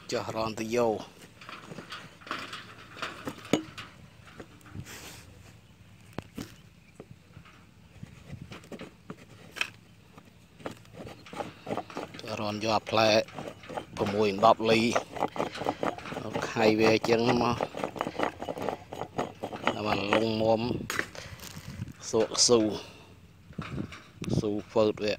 cho ron từ vô cho ron vô plei mùi đọp ly hay về chân mà lông mồm sụt sù sù phớt vậy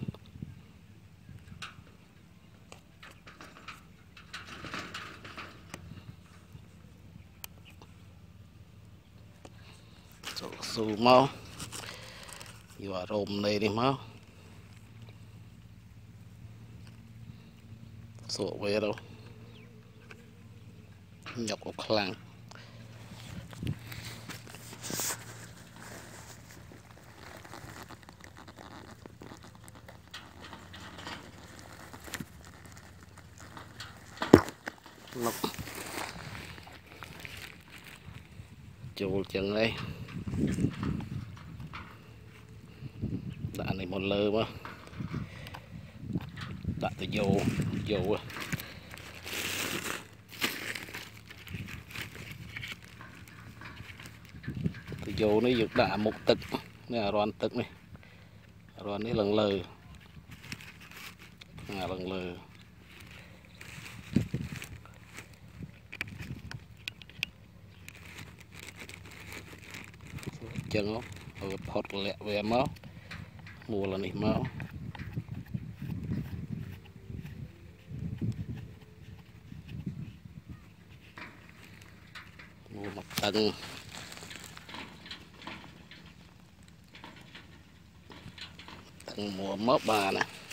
sù mau vừa rôm này đi mau sụt về đâu nhọc của khăn lọc chuột chân đây đã này một lơ mà đã từ vô từ vô nó giật đã một tực này là ron tực này ron này lần lơ lần lơ chân nó rồi phật lẹ về máu mùa là nỉ máu mùa mặt tầng mùa mớp bà nè